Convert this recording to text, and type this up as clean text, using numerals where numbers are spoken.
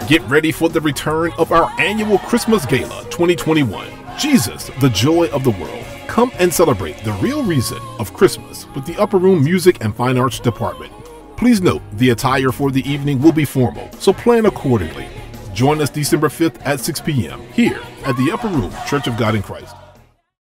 Get ready for the return of our annual Christmas Gala 2021. Jesus, the joy of the world. Come and celebrate the real reason of Christmas with the Upper Room Music and Fine Arts Department. Please note, the attire for the evening will be formal, so plan accordingly. Join us December 5th at 6 p.m. here at the Upper Room Church of God in Christ.